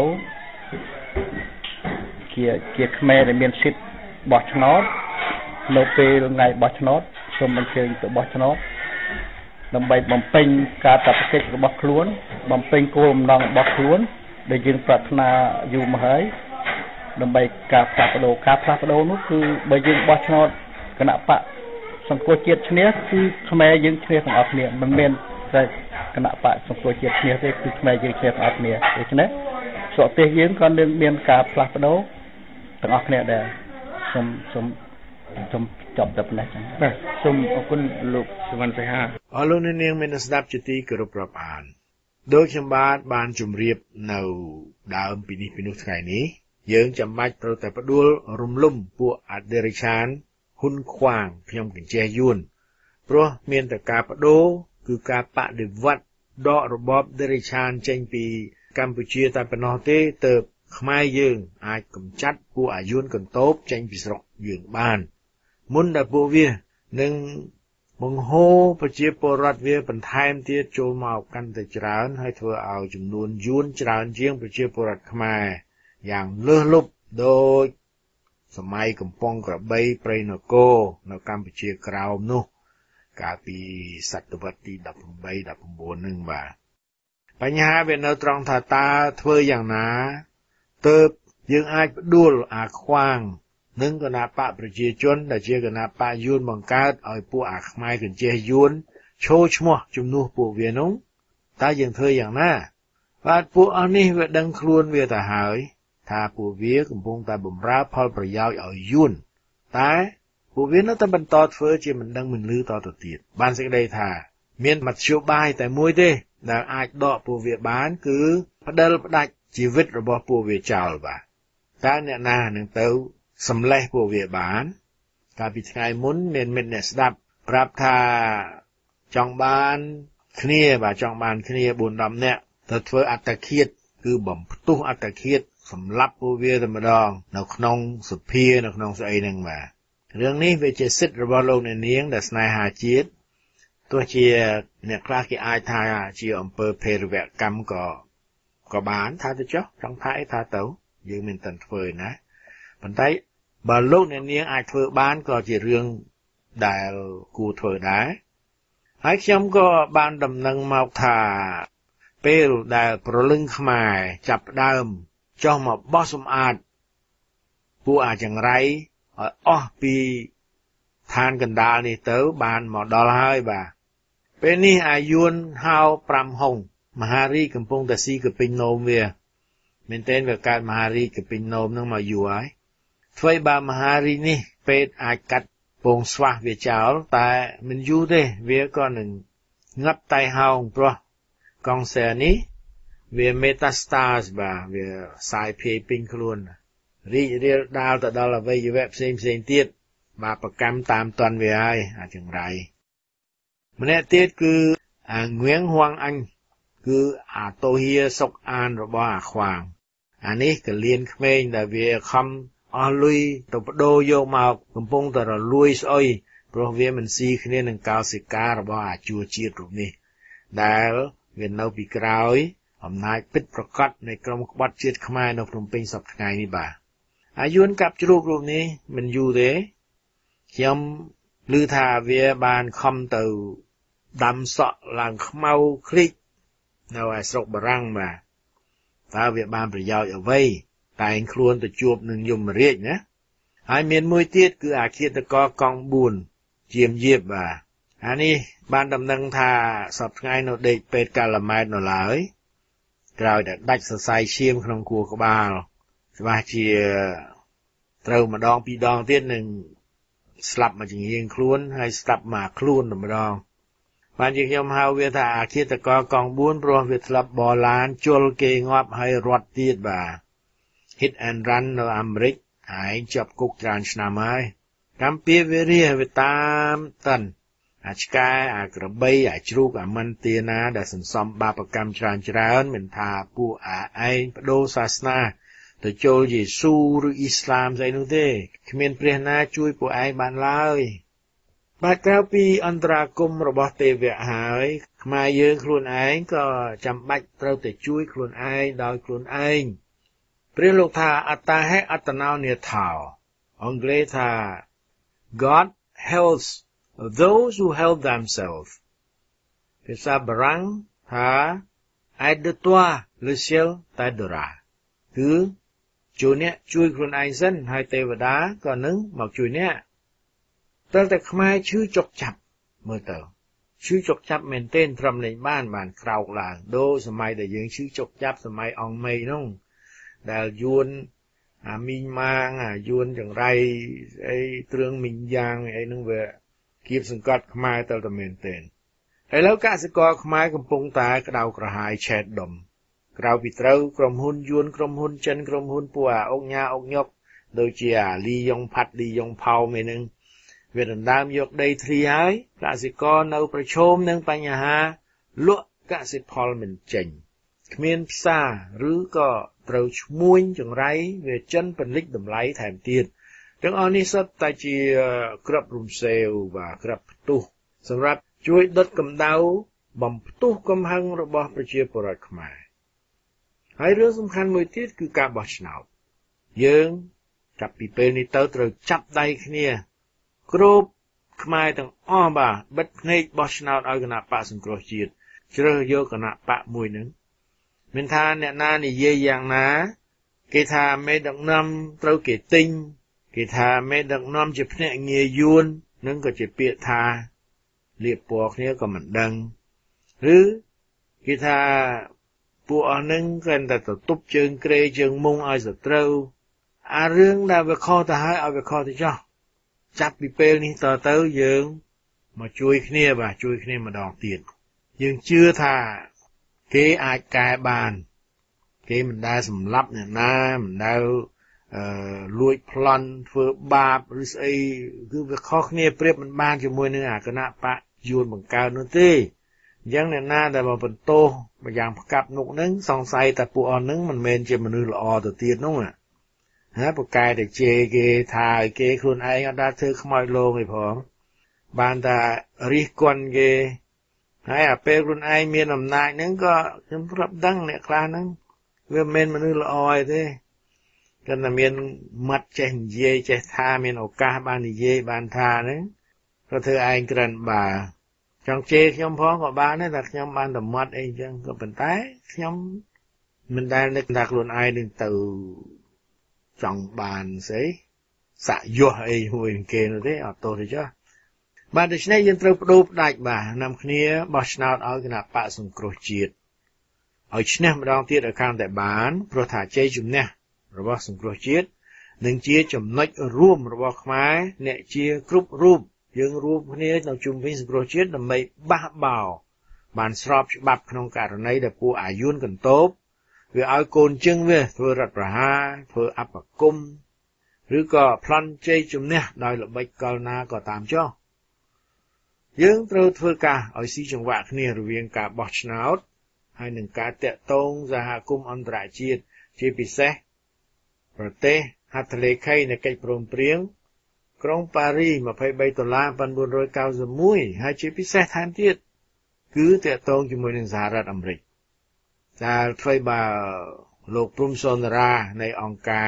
ជាជាខ្មែរដែលមានសិទ្ធិបោះឆ្នោតនៅពេលថ្ងៃបោះឆ្នោតសូមអញ្ជើញទៅបោះឆ្នោតដើម្បីបំពេញការតបកិច្ចរបស់ខ្លួនបំពេញគោលបំណងរបស់ខ្លួនដែលយើងប្រាថ្នាយូរមកហើយដើម្បីការផ្លាស់ប្ដូរការផ្លាស់ប្ដូរនោះគឺបើយើងបោះឆ្នោតគណៈបកសង្គ្រោះជាតិឈ្នះគឺខ្មែរយើងឈ្នះទាំងអស់គ្នាមិនមែនតែគណៈបកសង្គ្រោះជាតិឈ្នះទេគឺខ្មែរយើងឈ្នះទាំងអស់គ្នាដូច្នេះស្រុកទេសយើងក៏នឹងមានការផ្លាស់ប្ដូរទាំងអស់គ្នាដែរសូមសូមសូមចប់តែប៉ុណ្ណេះចឹងបាទសូមអរគុណលោកសវណ្ណសីហាអរលោកអ្នកនាងមានស្ដាប់ជាទីគោរពរាប់អានដោយខ្ញុំបាទបានជម្រាបនៅដើមពីនេះពីនោះថ្ងៃនេះយើងចាំបាច់ត្រូវតែផ្ដួលរំលំពួកអធិរាជហ៊ានហ៊ុនខ្វាងខ្ញុំកញ្ចេះយួនព្រោះមានតែការបដូរគឺការបដិវត្តដករបបអធិរាជហ៊ានចេញពីកម្ពុជាតែប៉ុណ្ណោះទេទើបខ្មែរយើងអាចកម្ចាត់ពួកអាយុនកន្តោបចេញពីស្រុកយើងបានមុនដែលពួកវានឹងបង្ហូរប្រជាពលរដ្ឋវាបន្ថែមទៀតចូលមកកាន់តែច្រើនហើយធ្វើឲ្យចំនួនយួនច្រើនជាងប្រជាពលរដ្ឋខ្មែរយ៉ាងលើសលប់ដោយសម័យកំពង់ក្របីព្រៃនគរនៅកម្ពុជាក្រោមនោះកាលពីសតវត្សទីដប់ប្រាំបី ដប់ប្រាំបួននឹងបាទបញ្ហាវានៅត្រង់ថាតើធ្វើយ៉ាងណាទើបយើងអាចផ្ដួលអាខ្វាងនិងគណបកប្រជាជនដែលជាគណបកយួនបង្កើតឲ្យពួកអាខ្មែរកញ្ចេះយួនឈោឈ្មោះជំនួសពួកវានោះតើយើងធ្វើយ៉ាងណាបាទពួកអស់នេះវាដឹងខ្លួនវាទៅហើយថាពួកវាកំពុងតែបំរើផលប្រយោជន៍ឲ្យយួនតែពួកវានៅតែបន្តធ្វើជាមិនដឹងមិនឮតទៅទៀតបានសេចក្តីថាមានមធ្យោបាយតែមួយទេដែលអាចដកពួកវាបានគឺផ្ដិលផ្ដាច់ជីវិតរបស់ពួកវាចោលបាទតើអ្នកណានឹងទៅសម្លេះពួកវាបានកាលពីថ្ងៃមុនមានមិត្តអ្នកស្ដាប់ប្រាប់ថាចង់បានគ្នាបាទចង់បានគ្នាបួនដប់នាក់ទៅធ្វើអត្តឃាតគឺបំផ្ទុះអត្តឃាតសម្លាប់ពួកវាតែម្ដងនៅក្នុងសភានៅក្នុងស្អីហ្នឹងបាទរឿងនេះវាជាសិទ្ធិរបស់លោកអ្នកនាងដែលស្នេហាជាតិទោះជាអ្នកខ្លះគេអាចថាជាអំពើភេរវកម្មក៏ក៏បានថាទៅចុះចង់ថាអីថាទៅយើងមិនទាន់ធ្វើណាប៉ុន្តែបើលោកអ្នកនាងអាចធ្វើបានក៏ជារឿងដែលគួរធ្វើដែរហើយខ្ញុំក៏បានដំណឹងមកថាពេលដែលប្រលឹងខ្មែរចាប់ផ្ដើមចុះមកបោះសម្អាតពួកអាចង្រៃឲ្យអស់ពីឋានកណ្ដាលនេះទៅបានមកដល់ហើយបាទពេលនេះអាយុនហៅប្រាំហុងមហារីកកំពុងតែស៊ីកពេញនោមវាមែនទែនវាកើតមហារីកកពេញនោមនឹងមកយូរហើយធ្វើបើមហារីកនេះពេទ្យអាចកាត់ពងស្វះវាចោលតែមិនយូរទេវាក៏នឹងងាប់តៃហោងព្រោះកង់សែនេះវា metastasis បាទវាសាយភាយពេញខ្លួនរីករាលដាលទៅដល់អវយវៈផ្សេងផ្សេងទៀតបាបកម្មតាមតន់វាហើយអាចង្រៃម្នាក់ទៀតគឺអាងៀងហួងអញគឺអាតូហៀសុកអានរបស់អាខ្វាងអានេះកលៀនក្មេងដែលវាខំអស់លុយទៅបដូរយកមកកំពុងតែរលួយស្អុយព្រោះវាមិនស៊ីគ្នានឹងកោសិការបស់អាជួជាតិរូបនេះដែលវានៅពីក្រោយអំណាចពិតប្រកបនៃក្រុមក្បត់ជាតិខ្មែរនៅភ្នំពេញសប្តាហ៍ថ្ងៃនេះបាទអាយុនកាប់ជ្រូករូបនេះមិនយូរទេខ្ញុំឮថាវាបានខំទៅដាំសក់ឡើងខ្មៅឃ្លីកនៅឯស្រុកបារាំងបាទតើវាបានប្រយោជន៍អ្វីតែងខ្លួនទៅជួបនឹងយមរាជណាហើយមានមួយទៀតគឺអាឃាតកកង់បួនជាមយាបបាទអានេះបានដំណឹងថាសប្តាហ៍ថ្ងៃនៅដេកពេទ្យកាឡាម៉ែតនៅឡើយក្រោយតែដាច់សរសៃឈាមក្នុងខួរក្បាលច្បាស់ជាត្រូវម្ដងពីរដងទៀតនឹងស្លាប់មកជាងខ្លួនហើយស្លាប់មកខ្លួនតែម្ដងបានជាខ្ញុំហៅវាថាអាឃាតកកង់បួនព្រោះវាធ្លាប់បរឡានជលគេងាប់ហើយរត់ទៀតបាទ hit and run នៅអាមេរិកហើយជាប់គុកច្រើនឆ្នាំហើយកម្ពុជាវារៀវាតាមតិនអាឆ្កែអាក្របីអាជ្រូកអាមិនទាណាដែលសន្សំបាបកម្មច្រើនច្រើនមិនថាពួកអាឯងបដូរសាសនាទៅចូលយេស៊ូឬអ៊ីស្លាមស្អីនោះទេគ្មានព្រះណាជួយពួកឯងបានឡើយបាទក្រៅពីអន្តរាគមរបស់ទេវៈហើយខ្មែរយើងខ្លួនឯងក៏ចាំបាច់ត្រូវតែជួយខ្លួនឯងដោយខ្លួនឯងព្រះលោកថាអត្តាហេអត្តនោនិថោអង់គ្លេសថា God helps those who help themselves ភាសាបារាំងថា aide-toi le ciel t'aidera គឺជួយអ្នកជួយខ្លួនឯងសិនហើយទេវតាក៏នឹងមកជួយអ្នកតែតែខ្មែរឈឺចុកចាប់មើលទៅឈឺចុកចាប់មែនទែនត្រឹមលេងបានបានក្រោកឡើងដូចសម័យដែលយើងឈឺចុកចាប់សម័យអង្គមីនោះដែលយួនអាមីងម៉ាងអាយួនចង្រៃអីគ្រឿងមីងយ៉ាងអីហ្នឹងវាគៀបសង្កត់ខ្មែរទៅតែមែនទែនហើយឥឡូវកសិករខ្មែរកំពុងតែក្តៅក្រហាយឆេតដុំក្រៅពីត្រូវក្រុមហ៊ុនយួនក្រុមហ៊ុនចិនក្រុមហ៊ុនពួកអាអុកញ៉ាអុកញុកដូចជាអាលីយ៉ុងផាត់លីយ៉ុងផោមឯហ្នឹងវាដណ្ដើមយកដីធ្លីហើយកសិករនៅប្រឈមនឹងបញ្ហាលក់កសិផលមិនចេញគ្មានផ្សារឬក៏ត្រូវឈ្មួញចង្រៃវាចិនពលិចតម្លៃថែមទៀតទាំងអស់នេះសុទ្ធតែជាក្របរំសេវបាទក្របផ្ទុះសម្រាប់ជួយដុតកម្ដៅបំផ្ទុះកំហឹងរបស់ប្រជាពលរដ្ឋខ្មែរហើយរឿងសំខាន់មួយទៀតគឺការបោះឆ្នោតយើងចាប់ពីពេលនេះទៅត្រូវចាប់ដៃគ្នាគ្រប់ខ្មែរទាំងអស់បាទបិទភ្នែកបោះឆ្នោតឲ្យគណៈបកសង្គ្រោះជាតិជ្រើសយកគណៈបកមួយនឹងមានថាអ្នកណានិយាយយ៉ាងណាគេថាមេដឹកនាំត្រូវគេទិញគេថាមេដឹកនាំជាភ្នាក់ងារយួននឹងក៏ជាពាក្យថាលៀបពណ៌គ្នាក៏មិនដឹងឬគេថាពួកអស់នឹងគ្រាន់តែទៅទប់ជើងក្រេជើងមុងឲ្យសត្រូវអារឿងដែលវាខុសទៅហើយឲ្យវាខុសទៅចោះចាប់ពីពេលនេះតទៅយើងមកជួយគ្នាបាទជួយគ្នាម្ដងទៀតយើងជឿថាគេអាចកែបានគេមិនដែលសម្លាប់អ្នកណាមិនដែលអឺលួចប្លន់ធ្វើបាបឬស្អីគឺវាខុសគ្នាប្រៀបមិនបានជាមួយនឹងអាគណៈបកយួនបង្កើតនោះទេអញ្ចឹងអ្នកណាដែលមកបន្ទោសម្យ៉ាងផ្កាប់នុកហ្នឹងសង្ស័យតែពួកអស់ហ្នឹងមិនមែនជាមនុស្សល្អទៅទៀតនោះណាប្រកែតែជេរគេថាឲ្យគេខ្លួនឯងអត់ដាល់ធ្វើខ្មោចលោងឯផងបានតែរិះគន់គេហើយអាពេលខ្លួនឯងមានអំណាចហ្នឹងក៏ខ្ញុំប្រាប់ដឹងអ្នកខ្លះហ្នឹងវាមិនមែនមនុស្សល្អឯទេគាត់តែមានមាត់ចេះនិយាយចេះថាមានឱកាសបាននិយាយបានថាហ្នឹងក៏ធ្វើឯងក្រិនបើចង់ជេរខ្ញុំផងក៏បានដែរតែខ្ញុំបានតែមាត់អីចឹងក៏ប៉ុន្តែខ្ញុំមិនដែលនឹកថាខ្លួនឯងនឹងទៅចង់បានស្អីសាក់យោះអីមួយគេនោះទេអត់ទោះទេចុះបាទដូច្នេះយើងត្រូវបដូរផ្ដាច់បាទនាំគ្នាបោះឆ្នោតឲ្យគណៈបកសង្គ្រោះជាតិឲ្យឈ្នះម្ដងទៀតឲ្យកាន់តែបានព្រោះថាជ័យជំនះរបស់សង្គ្រោះជាតិនឹងជាចំណុចរួមរបស់ខ្មែរអ្នកជាគ្រប់រូបយើងរួមគ្នានៅជុំវិញសង្គ្រោះជាតិដើម្បីបះបោបានស្របច្បាប់ក្នុងករណីដែលពួកអាយុនកន្តោបវាឲ្យកូនជើងវាធ្វើរដ្ឋប្រហារធ្វើអបគមឬក៏ប្លន់ជ័យជំនះដោយល្បិចកលណាក៏តាមចុះយើងត្រូវធ្វើការឲ្យស៊ីចង្វាក់គ្នារវាងការបោះឆ្នោតហើយនឹងការតាក់ទងសហគមន៍អន្តរជាតិជាពិសេសប្រទេសហត្ថលេខីនៃកិច្ចព្រមព្រៀងក្រុងប៉ារីសยี่สิบสามដុល្លារnineteen ninety-oneហើយជាពិសេសថែមទៀតគឺតាក់ទងជាមួយនឹងសហរដ្ឋអាមេរិកដែលធ្វើបើលោកព្រំសនរានៃអង្គការ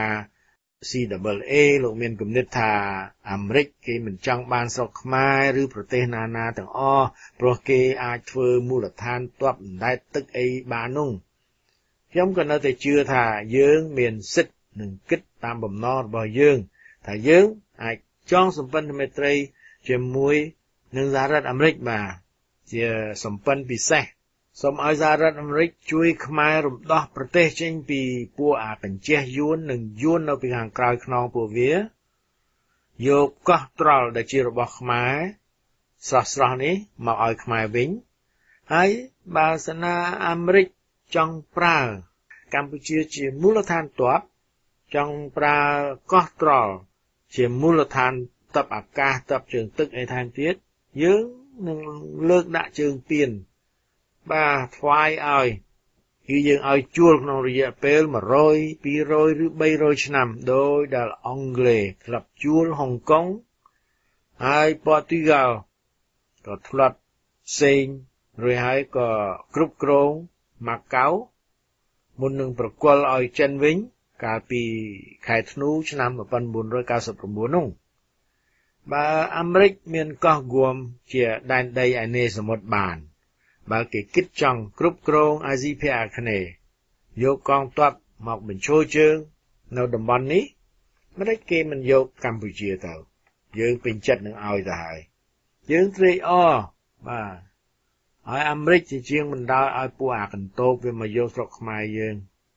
C A A លោកមានគំនិតថាអាមេរិកគេមិនចង់បានស្រុកខ្មែរឬប្រទេសណាណាទាំងអស់ព្រោះគេអាចធ្វើមូលដ្ឋានទ័ពអណ្ដែតទឹកអីបាននោះខ្ញុំក៏នៅតែជឿថាយើងមានសិទ្ធិនឹងគិតតាមបំណងរបស់យើងថាយើងអាចចងសម្ព័ន្ធមេត្រីជាមួយនឹងសហរដ្ឋអាមេរិកបាទជាសម្ព័ន្ធពិសេសសូមឲ្យសហរដ្ឋអាមេរិកជួយខ្មែររំដោះប្រទេសចេញពីពួកអាបញ្ជះយួននិងយួននៅពីខាងក្រោយខ្នងពួកវាយកកោះត្រល់ដែលជារបស់ខ្មែរស្រស់ស្រស់នេះមកឲ្យខ្មែរវិញហើយបើសិនណាអាមេរិកចង់ប្រើកម្ពុជាជាមូលដ្ឋានទ័ពចង់ប្រើកោះត្រល់ជាមូលដ្ឋានទ័ពអាកាសទ័ពជើងទឹកអីថែមទៀតយើងនឹងលើកដាក់ជើងពានបាទថ្វាយឲ្យគឺយើងឲ្យជួលក្នុងរយៈពេលone hundred, two hundredឬthree hundredឆ្នាំដោយដែលអង់គ្លេសធ្លាប់ជួលហុងកុងហើយប៉ូទុយហ្គាល់ក៏ធ្លាប់ផ្សេងរួចហើយក៏គ្រប់គ្រងម៉ាកាវមុននឹងប្រគល់ឲ្យចិនវិញកាលពីខែធ្នូឆ្នាំnineteen ninety-nineនោះបើអាមេរិកមានកោះហ្គួមជាដែនដីឯនេសមុទ្របានបើគេគិតចង់គ្រប់គ្រងអាស៊ីភាគអាគ្នេយ៍យកកងទ័ពមកបញ្ឈរជើងនៅតំបន់នេះមិនគេ មិនយកកម្ពុជាទៅយើងពេញចិត្តនឹងឲ្យទៅហើយយើងត្រេកអរបាទហើយអាមេរិកជាជាងបណ្ដោយឲ្យពួកអាកន្តោបវាមកយកស្រុកខ្មែរយើង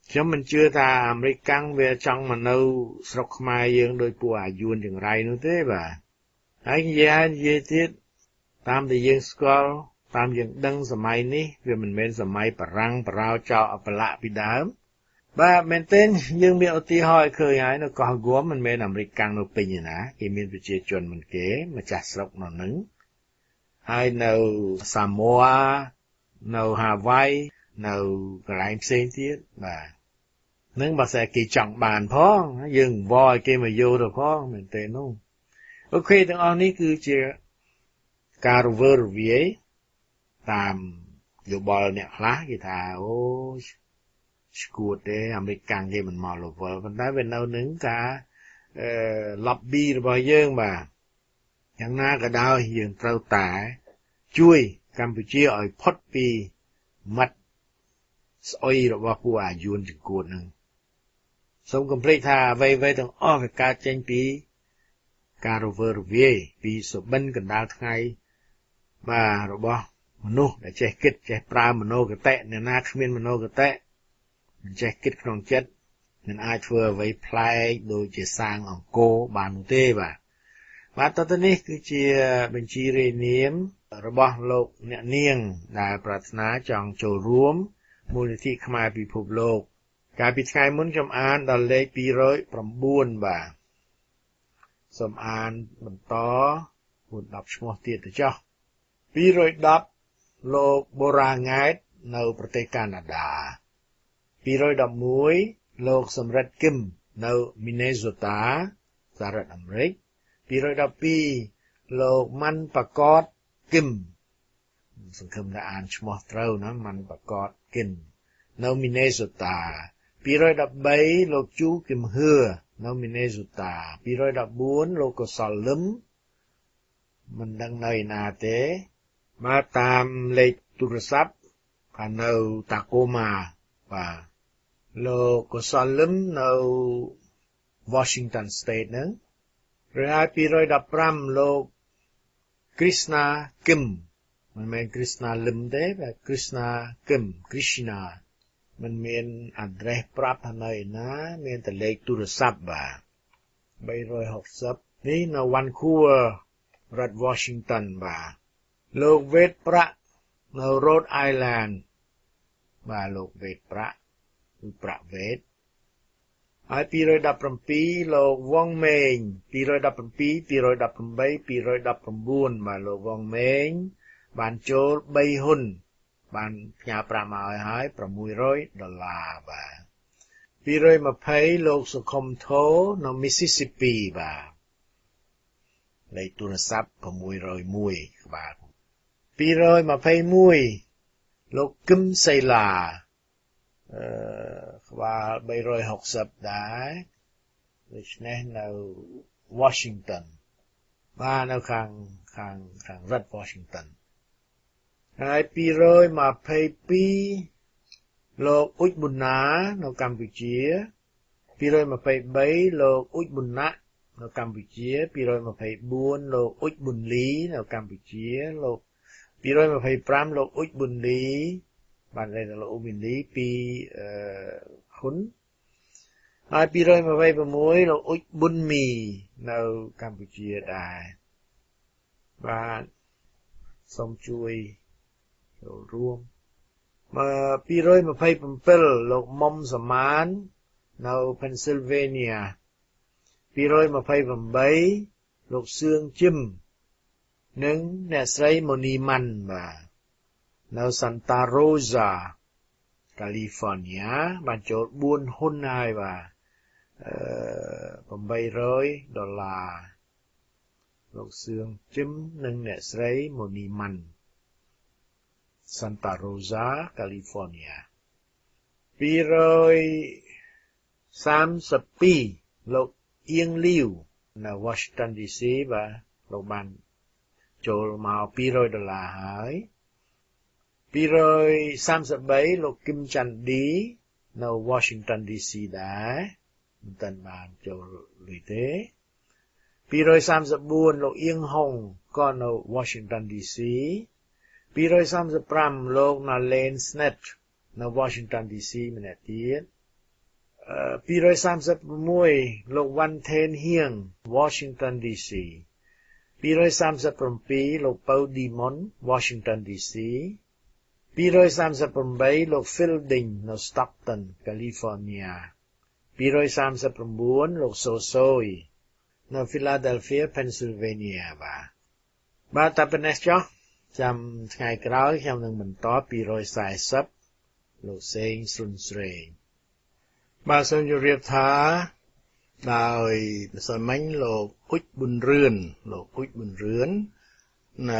ខ្ញុំមិនជឿថាអាមេរិកកាំងវាចង់មកនៅស្រុកខ្មែរយើងដោយពួកអាយួនចង្រៃនោះទេបាទហើយនិយាយនិយាយទៀតតាមដែលយើងស្គាល់តាមយើងដឹងសម័យនេះវាមិនមែនសម័យបារាំងបារោចោលអបលៈពីដើមបាទមែនទែនយើងមានឧទាហរណ៍ឲ្យឃើញហើយនៅកោះហ្គមមិនមែនអាមេរិកកាំងនៅពេញទេណាគេមានប្រជាជនមិនគេម្ចាស់ស្រុកនៅនឹងហើយនៅសាម៉ូអានៅហាវ៉ៃនៅកន្លែងផ្សេងទៀតបាទនឹងបើតែគេចង់បានផងយើងវល់ឲ្យគេមកយកទៅផងមែនទេនោះអូខេទាំងអស់នេះគឺជាការរវើរវាយតាមយោបល់អ្នកខ្លះគេថាអូស្គួតទេអាមេរិកកាំងគេមិនមកលវល់ប៉ុន្តែវានៅនឹងការអឺ lobby របស់យើងបាទយ៉ាងណាក៏ដោយយើងត្រូវតែជួយកម្ពុជាឲ្យផុតពីមាត់ស្អុយរបស់ពួកអាយួនចង្កួតនឹងសូមកុំភ្លេចថាអ្វីៗទាំងអស់វាកើតចេញពីការរវើរវាយពីសុបិនកណ្ដាលថ្ងៃបាទរបស់មនុស្សដែលចេះគិតចេះប្រើមโนគតិអ្នកណាគ្មានមโนគតិមិនចេះគិតក្នុងចិត្តមិនអាចធ្វើអ្វីប្លែកដូចជាសាងអង្គរបាននោះទេបាទបាទតទៅនេះគឺជាបញ្ជីរាយនាមរបស់លោកអ្នកនាងដែលប្រាថ្នាចង់ចូលរួមមូលនិធិខ្មែរពិភពលោកកាលពីថ្ងៃមុនខ្ញុំអានដល់លេខពីររយប្រាំបួនបាទសូមអានបន្តមួយដប់ឈ្មោះទៀតទៅចុះពីររយដប់លោកបូរ៉ាង៉ែតនៅប្រទេសកាណាដាពីររយដប់មួយលោកសំរិទ្ធគឹមនៅមីនេសូតាសហរដ្ឋអាមេរិកពីររយដប់ពីរលោកម៉ាន់បកតគឹមសង្ឃឹមថាអានឈ្មោះត្រូវណាម៉ាន់បកតគឹមនៅមីនេសូតាពីររយដប់បីលោកជូគឹមហឿនៅមីនេសូតាពីររយដប់បួនលោកកុសលលឹមមិនដឹងនៅឯណាទេមកតាមលេខទូរស័ព្ទខាងនៅតាកូម៉ាបាទលោកកុសលលឹមនៅ Washington State ហ្នឹងឬហើយពីររយដប់ប្រាំលោក Krishna Kim មិនមែន Krishna Lim ទេតែ Krishna Kim Krishna មិនមាន address ប្រាប់ថានៅឯណាមានតែលេខទូរស័ព្ទបាទបីរយហកសិបនេះនៅ Vancouver រដ្ឋ Washington បាទលោកវេតប្រាក់នៅ Rhode Island បាទលោកវេតប្រាក់គឺប្រាក់វេតហើយពីររយដប់ប្រាំពីរលោកវងមេងពីររយដប់ប្រាំពីរ ពីររយដប់ប្រាំបីពីររយដប់ប្រាំបួនបាទលោកវងមេងបានចូលបីហ៊ុនបានផ្ញើប្រាក់មកឲ្យហើយប្រាំមួយរយដុល្លារបាទពីររយម្ភៃលោកសុខុមធោនៅ Mississippi បាទលេខទូរស័ព្ទប្រាំមួយរយមួយក្បាលពីររយម្ភៃមួយលោកគឹមសីឡាអឺក្បាលបីរយហកសិបដែរដូច្នេះនៅ Washington បាទនៅខាងខាងខាងរដ្ឋ Washington ហើយពីររយម្ភៃពីរលោកអ៊ុចប៊ុនណានៅកម្ពុជាពីររយម្ភៃបីលោកអ៊ុចប៊ុនណានៅកម្ពុជាពីររយម្ភៃបួនលោកអ៊ុចប៊ុនលីនៅកម្ពុជាលោកពីររយម្ភៃប្រាំលោកអ៊ុចប៊ុនលីបានលេខលោកអ៊ុចប៊ុនលីពីអឺហ៊ុនហើយពីររយម្ភៃប្រាំមួយលោកអ៊ុចប៊ុនមីនៅកម្ពុជាដែរបាទសូមជួយចូលរួមមកពីររយម្ភៃប្រាំលោកមុំសមាននៅ Pennsylvania ពីររយម្ភៃប្រាំលោកសឿងជឹមនិងអ្នកស្រីម៉ូនីម៉ាន់បាទនៅ Santa Rosa California បានចូលបួនហ៊ុនហើយបាទអឺeight hundredដុល្លារលោកសឿងជឹមនិងអ្នកស្រីម៉ូនីម៉ាន់ Santa Rosa California ពីររយសាមសិបពីរលោកអៀងលាវនៅ Washington ឌី ซี បាទលោកបានចូលមកពីររយដុល្លារហើយពីររយសាមសិបបីលោកគឹមច័ន្ទឌីនៅ Washington ឌី ซี ដែរមិនទាន់បានចូលលុយទេពីររយសាមសិបបួនលោកអៀងហុងក៏នៅ Washington ឌី ซี ពីររយសាមសិបប្រាំលោកណាឡេនស្និតនៅ Washington ឌី ซี ម្នាក់ទៀតពីរយសាមសិបមួយលោកវ៉ាន់ថេនហៀង Washington ឌី ซี ពីរយសាមសិបពីរលោកពៅឌីមុន Washington ឌី ซี ពីរយសាមសិបប្រាំលោក Fielding នៅ Stockton California ពីរយសាមសិបលោក Sosoy នៅ Philadelphia Pennsylvania បាទបាទតែប៉ុណ្ណេះចុះចាំថ្ងៃក្រោយខ្ញុំនឹងបន្តពីរយសាមសិបលោកសេងស្រុនស្រេងបាទសូមជម្រាបថាដោយម្សិលមិញលោកអ៊ុចប៊ុនរឿនលោកអ៊ុចប៊ុនរឿននៅ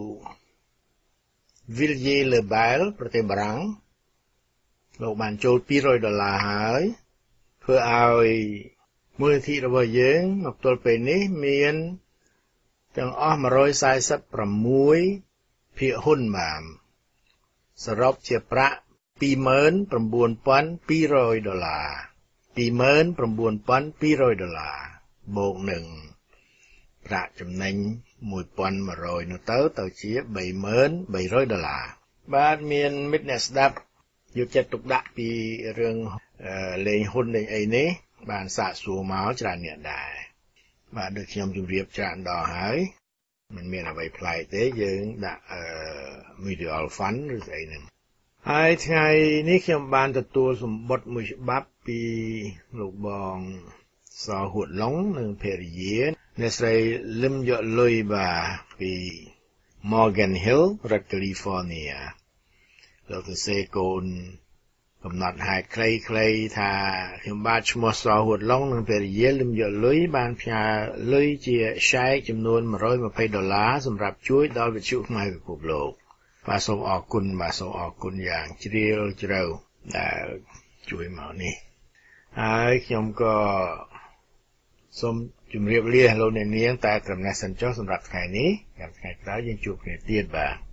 Villiers-le-Bel ប្រទេសបារាំងលោកបានចូលពីរយដុល្លារហើយធ្វើឲ្យមូលនិធិរបស់យើងមកទល់ពេលនេះមានទាំងអស់មួយរយសាមសិបប្រាំភាគហ៊ុនបាទសរុបជាប្រាក់ពីរម៉ឺនប្រាំបួនពាន់ពីរយដុល្លារពីរម៉ឺនប្រាំបួនពាន់ពីរយដុល្លារបូកនឹងប្រាក់ចំណេញមួយពាន់មួយរយនោះទៅទៅជាបីម៉ឺនបីរយដុល្លារបាទមានមិត្តអ្នកស្ដាប់យកចិត្តទុកដាក់ពីរឿងលេងហ៊ុនលេងអីនេះបានសាកសួរមកច្រើនអ្នកដែរបាទដូចខ្ញុំជម្រាបច្រើនដងហើយមិនមានអ្វីប្លែកទេយើងដាក់អឺ mutual fund ឬស្អីហ្នឹងហើយថ្ងៃនេះខ្ញុំបានទទួលសម្បត្តិមួយច្បាប់ពីលោកបងសហួតឡុងនិងភរិយាអ្នកស្រីលឹមយកលុយបាទពី Morgan Hill រដ្ឋ California លោកទៅសេកូនកំណត់ហេតុខ្លីៗថាខ្ញុំបាទឈ្មោះសហួតឡុងនិងភរិយាលឹមយកលុយបានផ្ញើលុយជាឆែកចំនួនមួយរយម្ភៃដុល្លារសម្រាប់ជួយដល់វិទ្យុខ្មែរពិភពលោកបាទសូមអរគុណបាទសូមអរគុណយ៉ាងជ្រាលជ្រៅដែលជួយមកនេះហើយខ្ញុំក៏សូមជម្រាបលាលោកអ្នកនាងតែត្រឹមនេះសិនចុះសម្រាប់ថ្ងៃនេះថ្ងៃក្រោយយើងជួបគ្នាទៀតបាទ